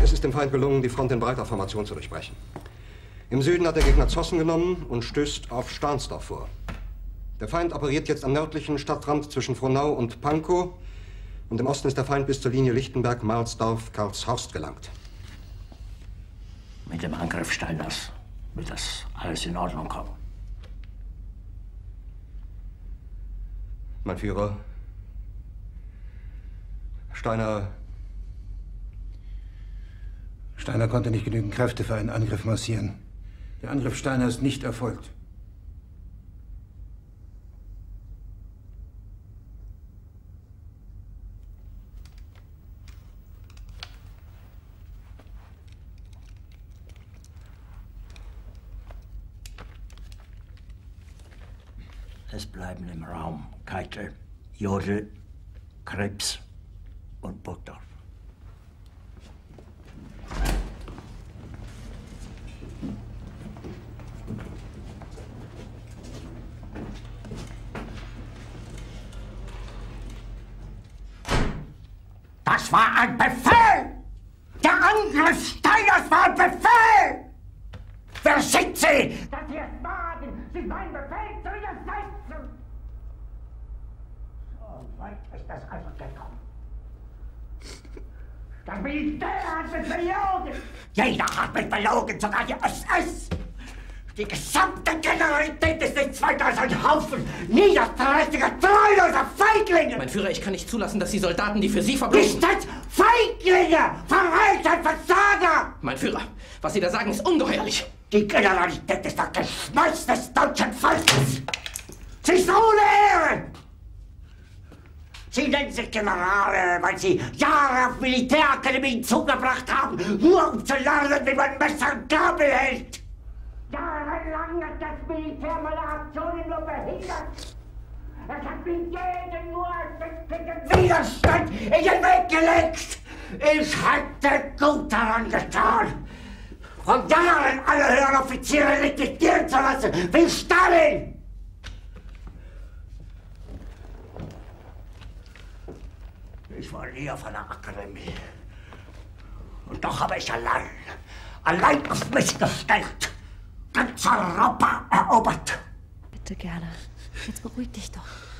Es ist dem Feind gelungen, die Front in breiter Formation zu durchbrechen. Im Süden hat der Gegner Zossen genommen und stößt auf Stahnsdorf vor. Der Feind operiert jetzt am nördlichen Stadtrand zwischen Frohnau und Pankow. Und im Osten ist der Feind bis zur Linie Lichtenberg-Marsdorf-Karlshorst gelangt. Mit dem Angriff Steiners wird das alles in Ordnung kommen. Mein Führer, Steiner konnte nicht genügend Kräfte für einen Angriff massieren. Der Angriff Steiner ist nicht erfolgt. Es bleiben im Raum Keitel, Jodl, Krebs und Burgdorf. Das war ein Befehl! Der Angriff Steiners war ein Befehl! Wer schickt Sie? Dass Sie es wagen, sich meinen Befehl zu widersetzen! So weit ist das also gekommen. Das Militär hat mich belogen! Jeder hat mich belogen, sogar die SS! Die gesamte Generalität ist nichts weiter als ein Haufen niederträchtiger, treuloser Feiglinge! Mein Führer, ich kann nicht zulassen, dass die Soldaten, die für Sie verbringen... Nicht als Feiglinge! Verreiter, Versager! Mein Führer, was Sie da sagen, ist ungeheuerlich! Die Generalität ist das Geschmeiß des deutschen Volkes! Sie ist ohne Ehre! Sie nennen sich Generale, weil Sie Jahre auf Militärakademien zugebracht haben, nur um zu lernen, wie man Messer und Gabel hält! Jahrelang hat das Militär meine Aktionen nur behindert. Es hat mir jeden nur ersichtlichen Widerstand in den Weg gelegt. Ich hätte gut daran getan, von Jahren alle höheren Offiziere liquidieren zu lassen, wie Stalin. Ich war nie auf einer Akademie. Und doch habe ich allein auf mich gestellt. Ganz Europa erobert. Bitte gerne. Jetzt beruhig dich doch.